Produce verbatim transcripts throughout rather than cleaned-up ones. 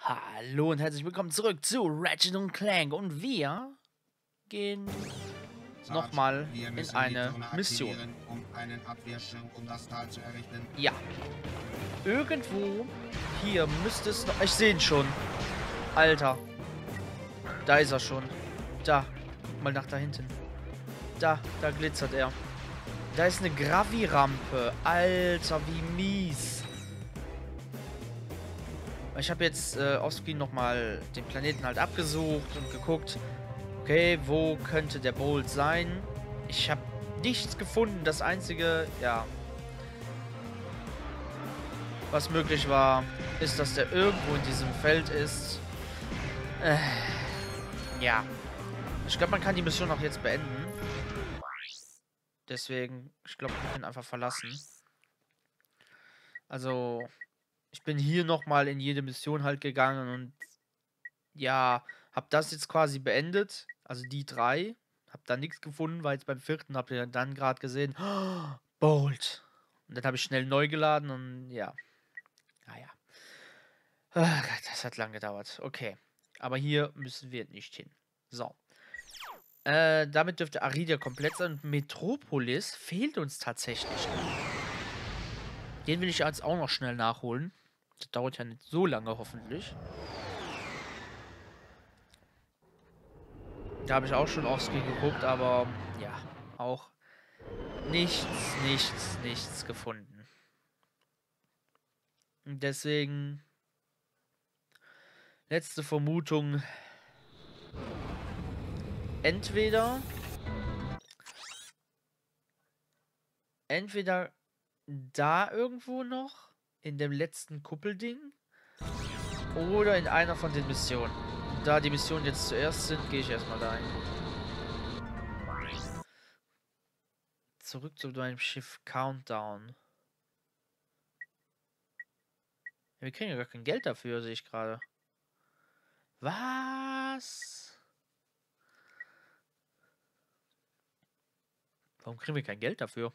Hallo und herzlich willkommen zurück zu Ratchet und Clank und wir gehen nochmal in eine Mission. Um einen Abwehrschirm um das Tal zu errichten. Ja. Irgendwo hier müsste es noch... Ich sehe ihn schon. Alter. Da ist er schon. Da. Guck mal nach da hinten. Da, da glitzert er. Da ist eine Gravirampe. Alter, wie mies. Ich habe jetzt äh, offscreen nochmal den Planeten halt abgesucht und geguckt, okay, wo könnte der Bolt sein? Ich habe nichts gefunden. Das einzige, ja, was möglich war, ist, dass der irgendwo in diesem Feld ist. Äh, ja. Ich glaube, man kann die Mission auch jetzt beenden. Deswegen, ich glaube, wir können einfach verlassen. Also... Ich bin hier nochmal in jede Mission halt gegangen und ja, hab das jetzt quasi beendet. Also die drei. Hab da nichts gefunden, weil jetzt beim vierten habt ihr dann gerade gesehen. Oh, Bolt. Und dann habe ich schnell neu geladen und ja. Naja. Ah, das hat lang gedauert. Okay. Aber hier müssen wir nicht hin. So. Äh, damit dürfte Aridia komplett sein. Und Metropolis fehlt uns tatsächlich. Den will ich jetzt auch noch schnell nachholen. Das dauert ja nicht so lange, hoffentlich. Da habe ich auch schon aufs Screen geguckt, aber ja, auch nichts, nichts, nichts gefunden. Und deswegen letzte Vermutung. Entweder entweder da irgendwo noch in dem letzten Kuppelding oder in einer von den Missionen. Da die Missionen jetzt zuerst sind, gehe ich erstmal da hin. Zurück zu deinem Schiff Countdown. Wir kriegen ja gar kein Geld dafür, sehe ich gerade. Was? Warum kriegen wir kein Geld dafür?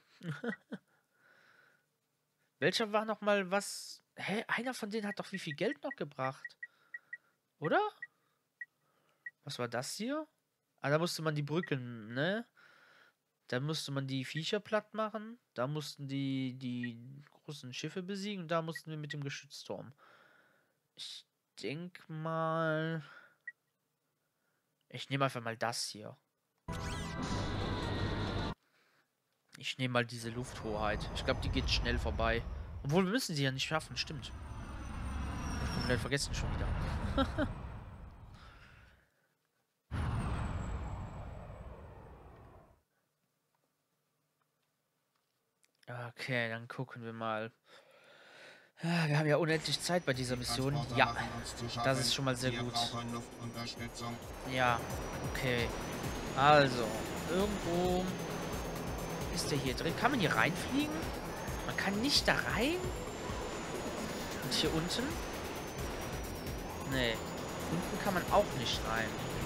Welcher war noch mal was? Hä? Einer von denen hat doch wie viel Geld noch gebracht? Oder? Was war das hier? Ah, da musste man die Brücken, ne? Da musste man die Viecher platt machen. Da mussten die die großen Schiffe besiegen. Und da mussten wir mit dem Geschützturm. Ich denke mal... Ich nehme einfach mal das hier. Ich nehme mal diese Lufthoheit. Ich glaube, die geht schnell vorbei. Obwohl, wir müssen sie ja nicht schaffen, stimmt. Ich hab komplett vergessen schon wieder. Okay, dann gucken wir mal. Ja, wir haben ja unendlich Zeit bei dieser Mission. Ja, das ist schon mal sehr gut. Ja, okay. Also, irgendwo... Ist der hier drin? Kann man hier reinfliegen? Man kann nicht da rein? Und hier unten? Nee. Unten kann man auch nicht rein.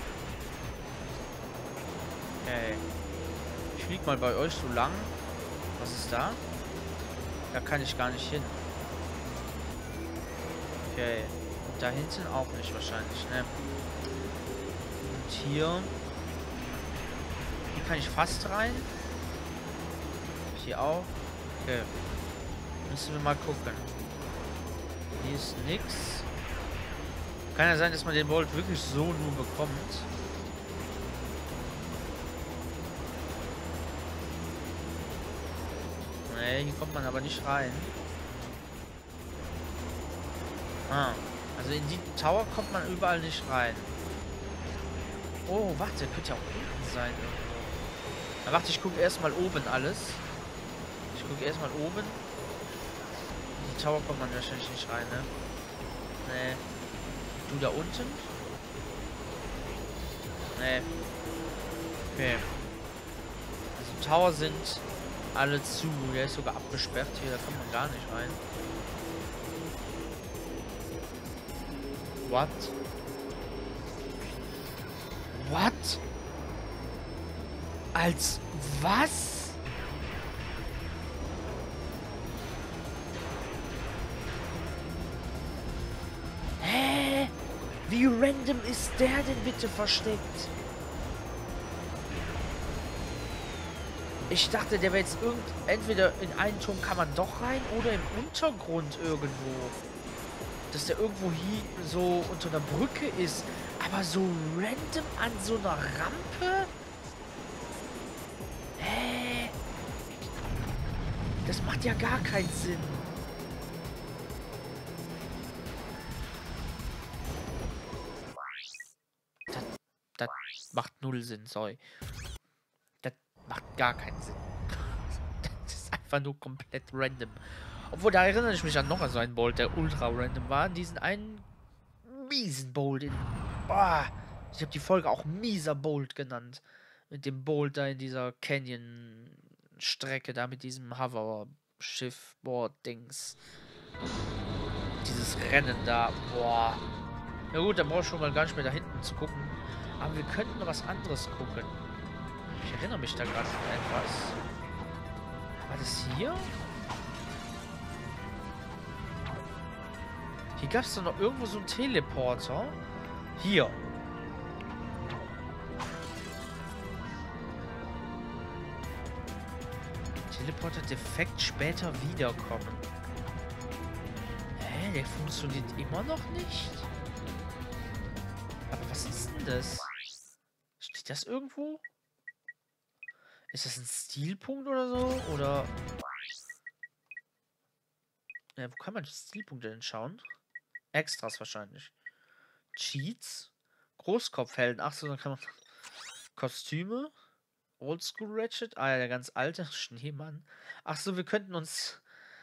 Okay. Ich flieg mal bei euch so lang. Was ist da? Da kann ich gar nicht hin. Okay. Und da hinten auch nicht wahrscheinlich, ne? Und hier... Hier kann ich fast rein. Hier auch. Okay. Müssen wir mal gucken. Hier ist nix. Kann ja sein, dass man den Bolt wirklich so nur bekommt. Nee, hier kommt man aber nicht rein. Ah. Also in die Tower kommt man überall nicht rein. Oh, warte, könnte ja auch unten sein irgendwo. Na, warte, ich gucke erstmal oben alles. Ich gucke erstmal oben. In die Tower kommt man wahrscheinlich nicht rein, ne? Nee. Du da unten? Nee. Okay. Also Tower sind alle zu. Der ist sogar abgesperrt hier, da kommt man gar nicht rein. What? What? Als was? Hä? Wie random ist der denn bitte versteckt? Ich dachte, der wäre jetzt irgend... Entweder in einen Turm kann man doch rein oder im Untergrund irgendwo. Dass der irgendwo hier so unter einer Brücke ist. Aber so random an so einer Rampe? Hä? Das macht ja gar keinen Sinn. Das, das macht null Sinn, sorry. Das macht gar keinen Sinn. Das ist einfach nur komplett random. Obwohl, da erinnere ich mich an noch an so einen Bolt, der ultra random war. Diesen einen miesen Bolt in... Boah, ich habe die Folge auch mieser Bolt genannt. Mit dem Bolt da in dieser Canyon-Strecke, da mit diesem Hover-Schiff-Board-Dings. Dieses Rennen da, boah. Na gut, dann brauche ich schon mal gar nicht mehr da hinten zu gucken. Aber wir könnten noch was anderes gucken. Ich erinnere mich da gerade an etwas. War das hier? Hier gab es doch noch irgendwo so einen Teleporter. Hier. Teleporter defekt später wiederkommen. Hä, der funktioniert immer noch nicht? Aber was ist denn das? Steht das irgendwo? Ist das ein Stilpunkt oder so? Oder... Ja, wo kann man die Stilpunkte denn schauen? Extras wahrscheinlich. Cheats. Großkopfhelden. Ach so, dann kann man... Kostüme. Oldschool Ratchet. Ah ja, der ganz alte Schneemann. Ach so, wir könnten uns...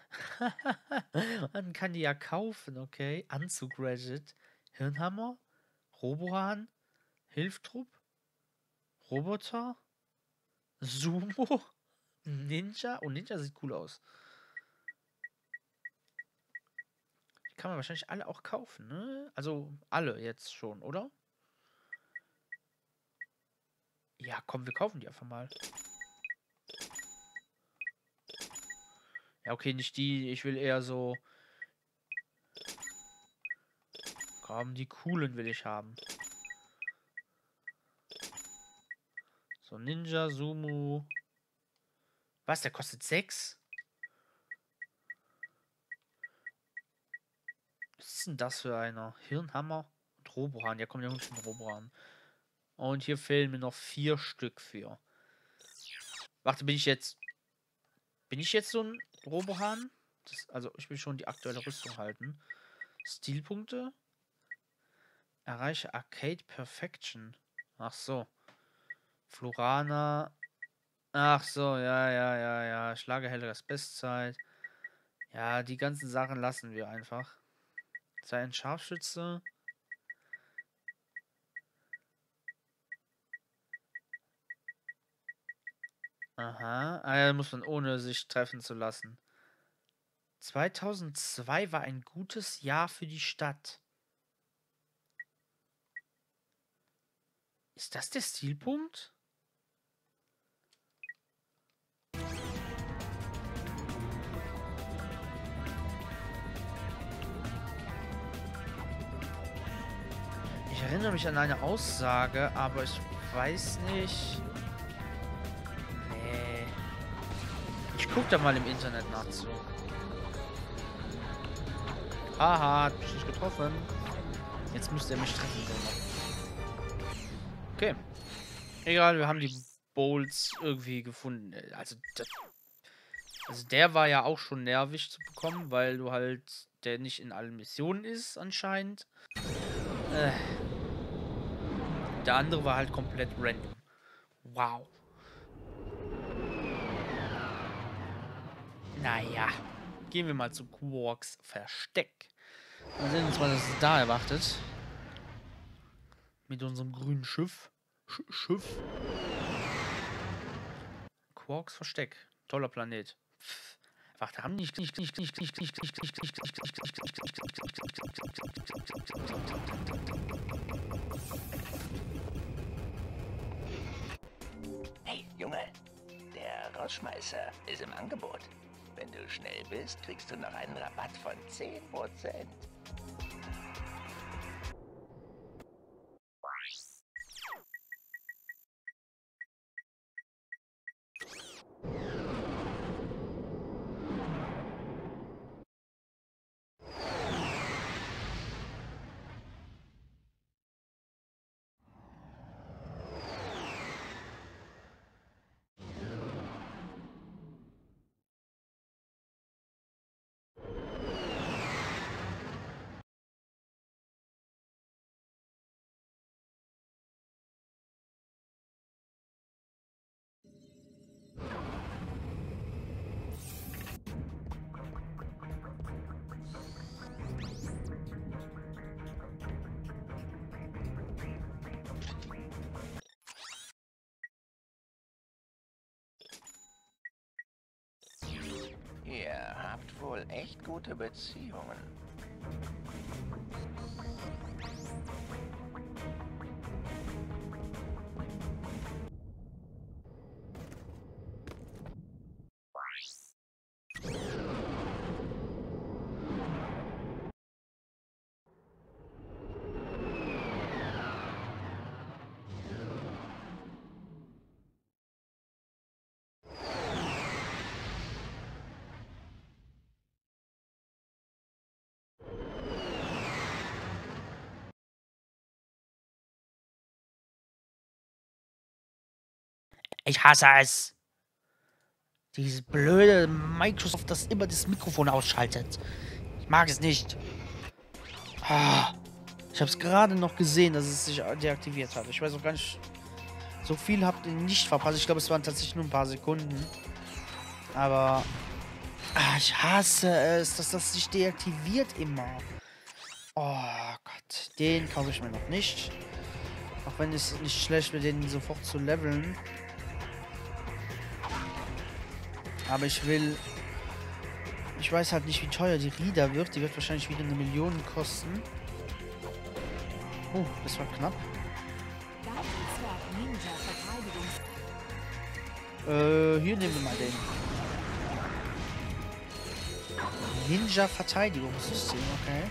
Man kann die ja kaufen, okay. Anzug Ratchet. Hirnhammer. Robohahn. Hilftrupp. Roboter. Sumo. Ninja. Oh, Ninja sieht cool aus. Die kann man wahrscheinlich alle auch kaufen, ne? Also alle jetzt schon, oder? Ja, komm, wir kaufen die einfach mal. Ja, okay, nicht die. Ich will eher so... Komm, die coolen will ich haben. So, Ninja, Sumo. Was, der kostet sechs? Was ist denn das für einer? Hirnhammer und Robohahn. Ja, komm, der muss schon Robohahn. Und hier fehlen mir noch vier Stück für. Warte, bin ich jetzt... Bin ich jetzt so ein Robohahn? Das, also, ich will schon die aktuelle Rüstung halten. Stilpunkte. Erreiche Arcade Perfection. Ach so. Florana. Ach so, ja, ja, ja, ja. Schlage Helleres Bestzeit. Ja, die ganzen Sachen lassen wir einfach. Sei ein Scharfschütze. Aha. Ah, ja, muss man ohne sich treffen zu lassen. zweitausendzwei war ein gutes Jahr für die Stadt. Ist das der Stilpunkt? Ich erinnere mich an eine Aussage, aber ich weiß nicht... Nee. Ich guck da mal im Internet nach zu. Haha, hat mich nicht getroffen. Jetzt müsste er mich treffen können. Okay. Egal, wir haben die Bowls irgendwie gefunden. Also, das, also der war ja auch schon nervig zu bekommen, weil du halt der nicht in allen Missionen ist anscheinend. Äh. Der andere war halt komplett random. Wow. Naja. Gehen wir mal zu Quarks Versteck. Mal sehen uns mal, was es da erwartet. Mit unserem grünen Schiff. Sch Schiff. Quarks Versteck. Toller Planet. Warte, haben nicht nicht nicht nicht nicht nicht nicht nicht nicht Hey, Junge, der Rausschmeißer ist im Angebot. Wenn du schnell bist, kriegst du noch einen Rabatt von zehn Prozent. habt wohl echt gute Beziehungen. Ich hasse es. Dieses blöde Microsoft, das immer das Mikrofon ausschaltet. Ich mag es nicht. Ah, ich habe es gerade noch gesehen, dass es sich deaktiviert hat. Ich weiß auch gar nicht. So viel habt ihr nicht verpasst. Ich glaube, es waren tatsächlich nur ein paar Sekunden. Aber ah, ich hasse es, dass das sich deaktiviert immer. Oh Gott. Den kaufe ich mir noch nicht. Auch wenn es nicht schlecht wäre, den sofort zu leveln. Aber ich will... Ich weiß halt nicht, wie teuer die Rida wird. Die wird wahrscheinlich wieder eine Million kosten. Oh, das war knapp. Äh, hier nehmen wir mal den. Ninja-Verteidigungssystem, okay.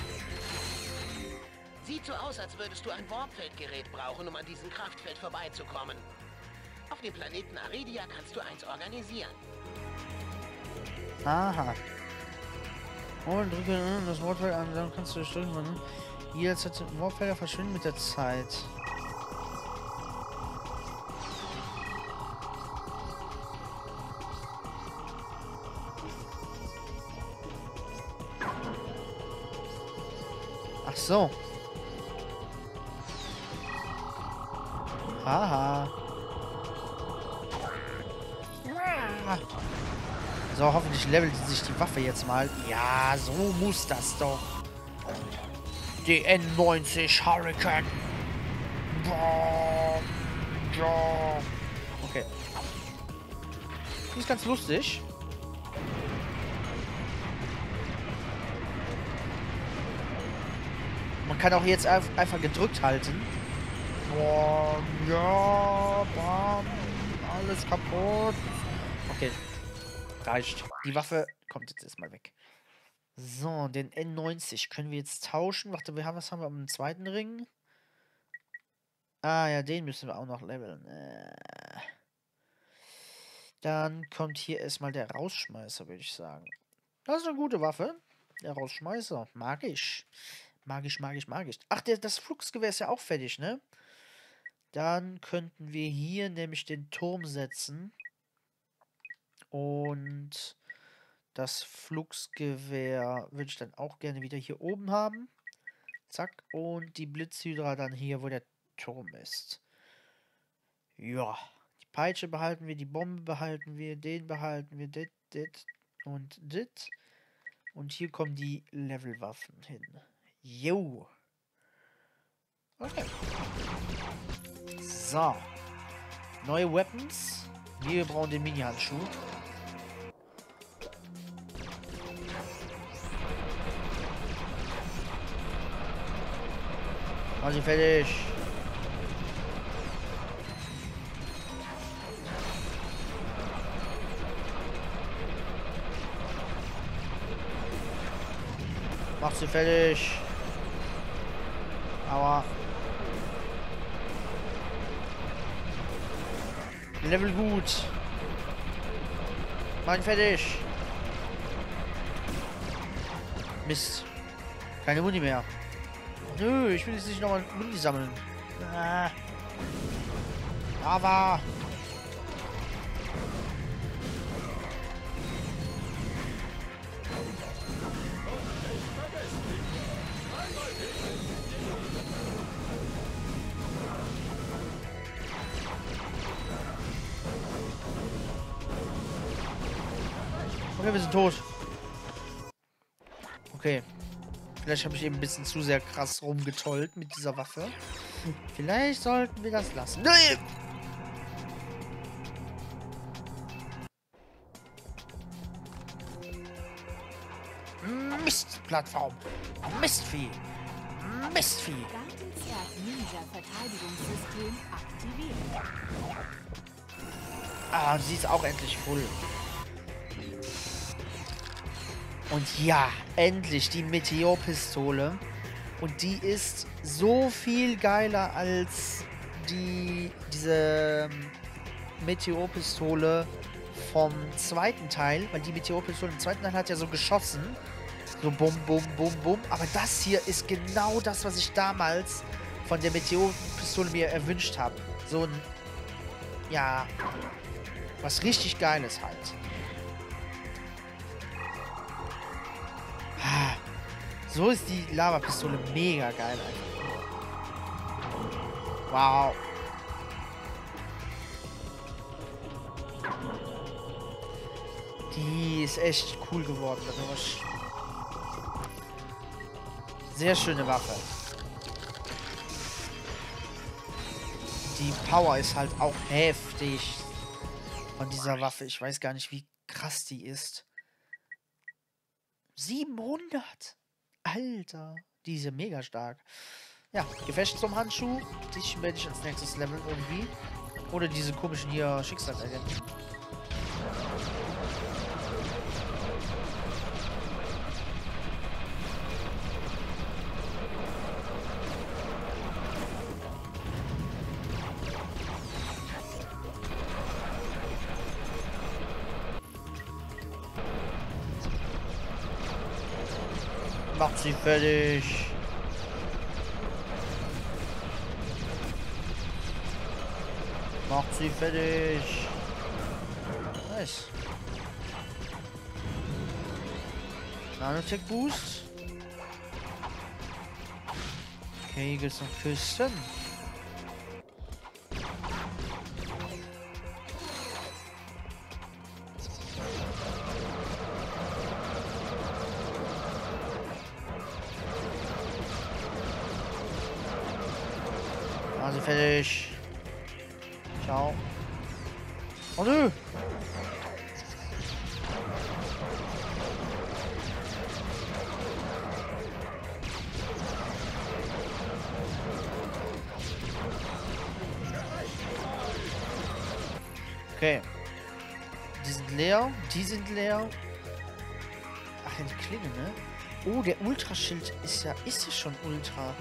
Sieht so aus, als würdest du ein Warpfeldgerät brauchen, um an diesem Kraftfeld vorbeizukommen. Auf dem Planeten Aridia kannst du eins organisieren. Aha. Und drücke das Wortfeld an, dann kannst du es drücken. Jederzeit Wortfelder verschwinden mit der Zeit. Ach so. Haha. So, hoffentlich levelt sich die Waffe jetzt mal. Ja, so muss das doch. Die N neunzig Hurricane. Okay. Die ist ganz lustig. Man kann auch jetzt einfach gedrückt halten. Boah, ja, bam, alles kaputt. Okay, reicht. Die Waffe kommt jetzt erstmal weg. So, den N neunzig können wir jetzt tauschen. Warte, wir haben, was haben wir am zweiten Ring? Ah ja, den müssen wir auch noch leveln. Äh. Dann kommt hier erstmal der Rausschmeißer, würde ich sagen. Das ist eine gute Waffe. Der Rausschmeißer. Mag ich. Mag ich, mag ich, mag ich. Ach, der, das Fluxgewehr ist ja auch fertig, ne? Dann könnten wir hier nämlich den Turm setzen. Und das Fluxgewehr würde ich dann auch gerne wieder hier oben haben. Zack. Und die Blitzhydra dann hier, wo der Turm ist. Ja. Die Peitsche behalten wir, die Bombe behalten wir, den behalten wir, dit, dit und dit. Und hier kommen die Levelwaffen hin. Jo. Okay. So. Neue Weapons. Wir brauchen den Mini-Handschuh. Mach sie fertig. Mach sie fertig. Aua. Level gut. Mach ihn fertig. Mist. Keine Muni mehr. Nö, ich will jetzt nicht nochmal Muni sammeln. Ah. Aber. Okay, wir sind tot. Okay. Vielleicht habe ich eben ein bisschen zu sehr krass rumgetollt mit dieser Waffe. Vielleicht sollten wir das lassen. Nein! Mistplattform. Mistvieh. Mistvieh. Gartenzwerg-Ninja-Verteidigungssystem aktiviert. Ah, sie ist auch endlich voll. Und ja, endlich die Meteorpistole. Und die ist so viel geiler als die diese Meteorpistole vom zweiten Teil. Weil die Meteorpistole im zweiten Teil hat ja so geschossen. So bum, bum, bum, bum. Aber das hier ist genau das, was ich damals von der Meteorpistole mir erwünscht habe. So ein, ja, was richtig Geiles halt. So ist die Lavapistole mega geil einfach. Wow. Die ist echt cool geworden dadurch. Sehr schöne Waffe. Die Power ist halt auch heftig von dieser Waffe. Ich weiß gar nicht, wie krass die ist. siebenhundert! Alter, die ist ja mega stark. Ja, Gefecht zum Handschuh. Dich werde ich ins nächstes Level irgendwie. Oder diese komischen hier Schicksalsagenten. Macht sie fertig. Macht sie fertig. Nice. Nanotech Boost. Okay, hier gibt's noch Küsten. Also fertig. Ciao. Oh nö. Okay. Die sind leer. Die sind leer. Ach, die Klinge, ne? Oh, der Ultraschild ist ja... Ist ja schon Ultra.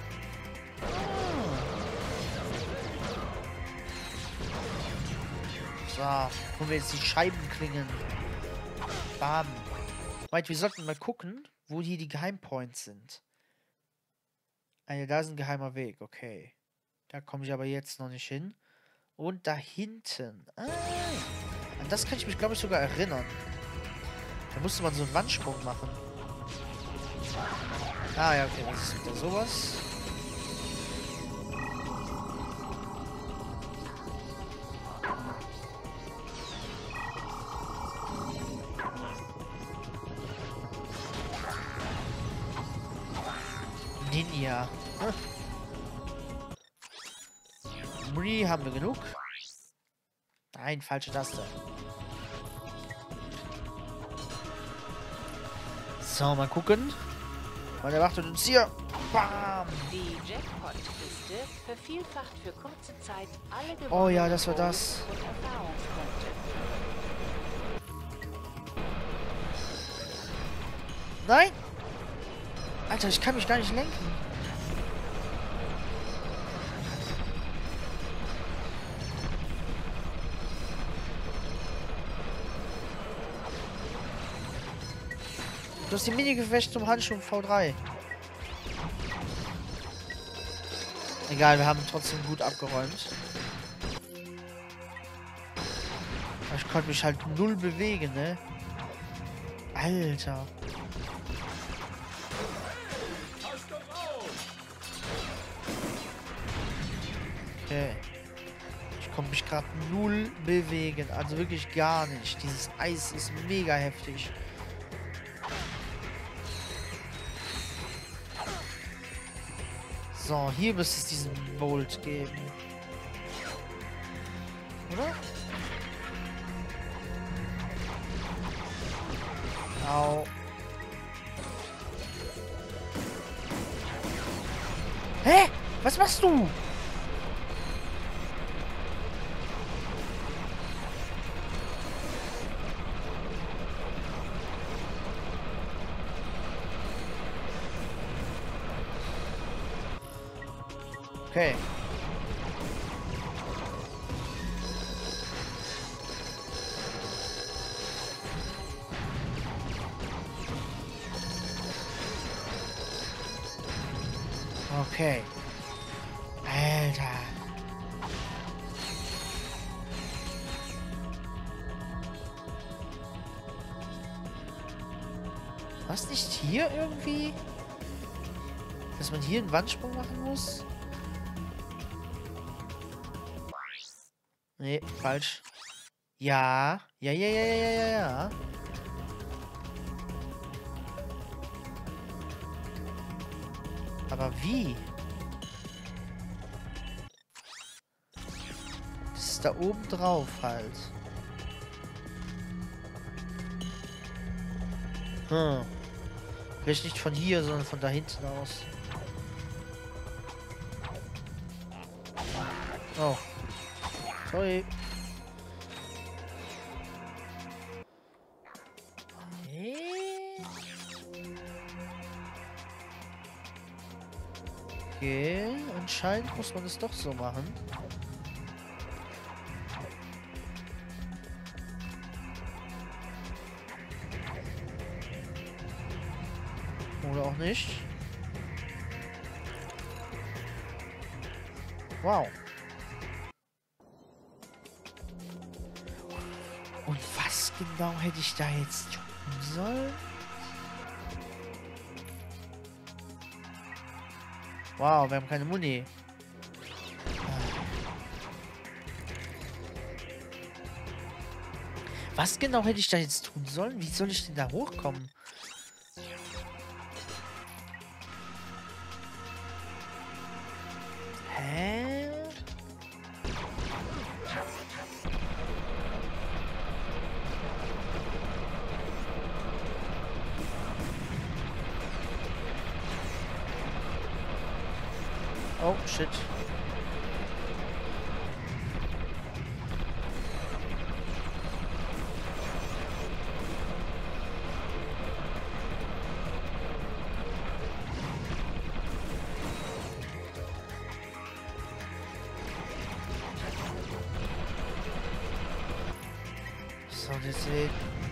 So, holen wir jetzt die Scheibenklingen. Bam. Wait, wir sollten mal gucken, wo hier die Geheimpoints sind. Ah ja, da ist ein geheimer Weg, okay. Da komme ich aber jetzt noch nicht hin. Und da hinten. Ah, an das kann ich mich, glaube ich, sogar erinnern. Da musste man so einen Wandsprung machen. Ah ja, okay, das ist wieder sowas. Ninja. Hm. Muni haben wir genug. Nein, falsche Taste. So, mal gucken. Und er wartet uns hier. Bam! Die Jackpot-Kiste vervielfacht für kurze Zeit alle gewonnenen Oh ja, das war das. und Erfahrungspunkte. Nein! Alter, ich kann mich gar nicht lenken. Du hast die Mini-Gefecht zum Handschuh V drei. Egal, wir haben trotzdem gut abgeräumt. Aber ich konnte mich halt null bewegen, ne? Alter. Okay. Ich konnte mich gerade null bewegen. Also wirklich gar nicht. Dieses Eis ist mega heftig. So, hier müsste es diesen Bolt geben. Oder? Au. Hä? Was machst du? Okay. Okay. Alter. Was nicht hier irgendwie? Dass man hier einen Wandsprung machen muss? Nee, falsch. Ja. Ja, ja, ja, ja, ja, ja. Aber wie? Das ist da oben drauf halt. Hm. Vielleicht nicht von hier, sondern von da hinten aus. Oh. Sorry. Okay, anscheinend muss man es doch so machen. Oder auch nicht. Wow. Und was genau hätte ich da jetzt tun sollen? Wow, wir haben keine Muni. Was genau hätte ich da jetzt tun sollen? Wie soll ich denn da hochkommen? Hä? Oh, shit. So, deswegen.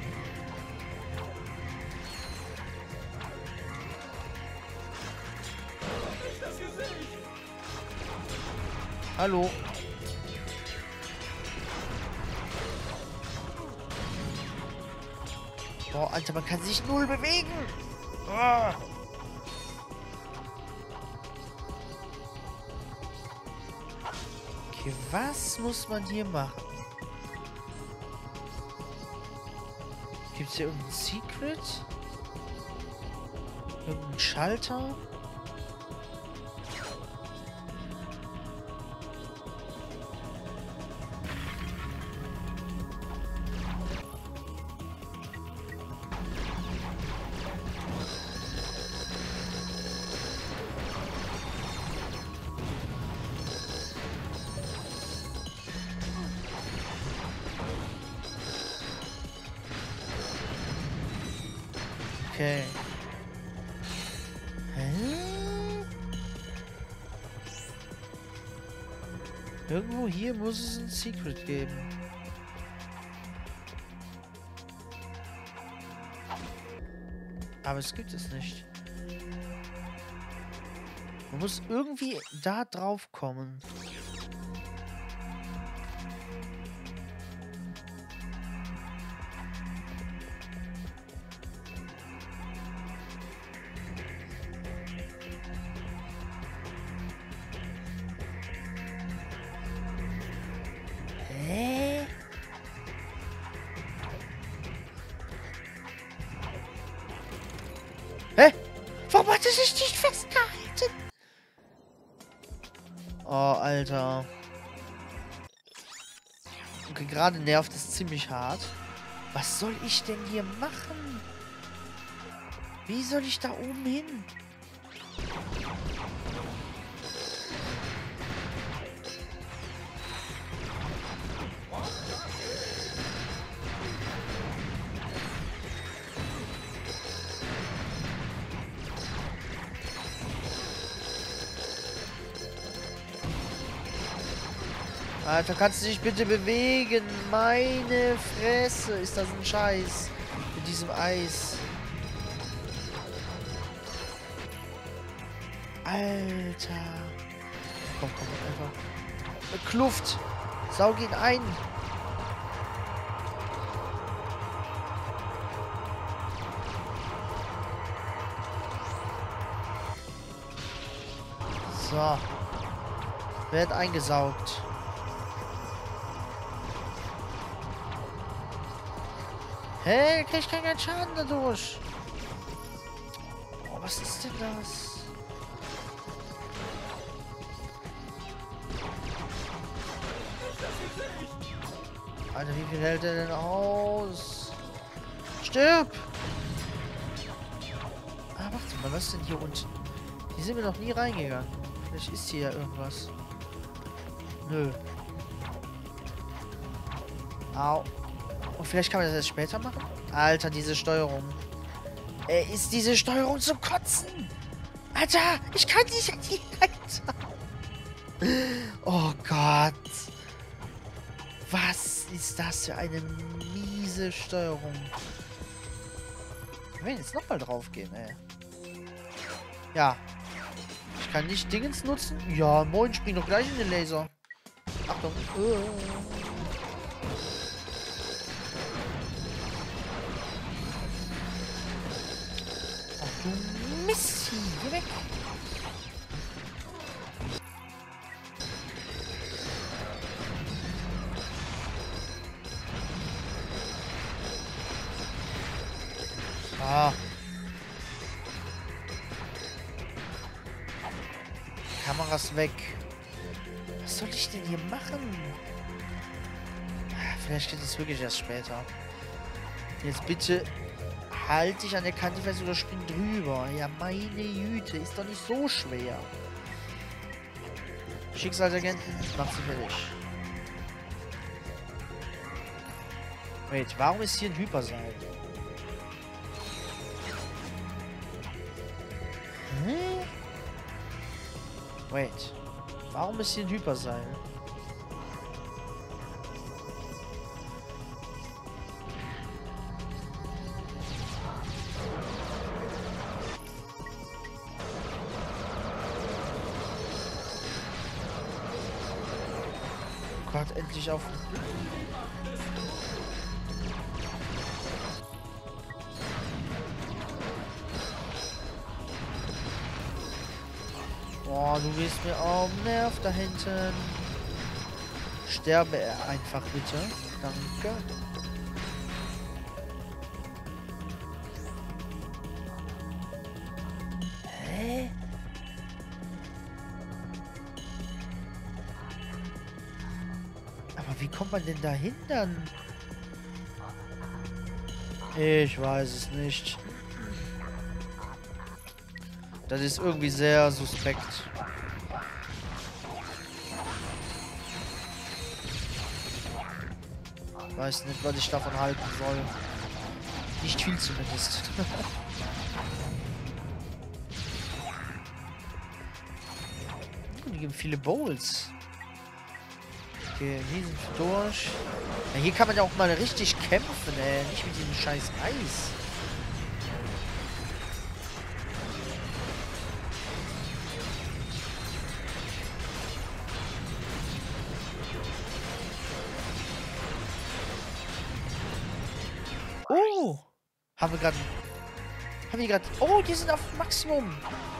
Hallo. Boah, Alter, man kann sich null bewegen. Oh. Okay, was muss man hier machen? Gibt es hier irgendein Secret? Irgendein Schalter? Okay. Hä? Irgendwo hier muss es ein Secret geben. Aber es gibt es nicht. Man muss irgendwie da drauf kommen. Hä? Hä? Warum hat er sich nicht festgehalten? Oh, Alter. Okay, gerade nervt es ziemlich hart. Was soll ich denn hier machen? Wie soll ich da oben hin? Alter, kannst du dich bitte bewegen? Meine Fresse, ist das ein Scheiß. Mit diesem Eis. Alter. Komm, komm, einfach. Eine Kluft. Saug ihn ein. So. Wird eingesaugt. Hey, krieg ich keinen Schaden dadurch. Oh, was ist denn das? Alter, wie viel hält er denn aus? Stirb! Ah, warte mal, was ist denn hier unten? Hier sind wir noch nie reingegangen. Vielleicht ist hier ja irgendwas. Nö. Au. Und vielleicht kann man das erst später machen? Alter, diese Steuerung. Ey, ist diese Steuerung zum Kotzen? Alter, ich kann nicht... Alter. Oh Gott. Was ist das für eine miese Steuerung? Wir werden jetzt nochmal drauf gehen, ey. Ja. Ich kann nicht Dingens nutzen. Ja, moin, spring doch gleich in den Laser. Achtung. Ach du Missi. Geh weg. Ah. Kameras weg. Was soll ich denn hier machen? Vielleicht geht es wirklich erst später. Jetzt bitte halt dich an der Kante fest oder spring drüber. Ja, meine Güte. Ist doch nicht so schwer. Schicksalsagenten, macht sie fertig. Wait, warum ist hier ein Hyperseil? Hm? Wait. Warum ist hier ein Hyperseil? Oh Gott, endlich auf. Oh, du gehst mir auf den Nerv da hinten. Sterbe er einfach bitte. Danke. Hä? Aber wie kommt man denn dahin dann? Ich weiß es nicht. Das ist irgendwie sehr suspekt. Weiß nicht, was ich davon halten soll. Nicht viel zumindest. Die geben viele Bowls. Okay, hier sind wir durch. Ja, hier kann man ja auch mal richtig kämpfen, ey. Nicht mit diesem scheiß Eis. Oh! Haben wir gerade... Haben wir gerade... Oh, die sind auf Maximum!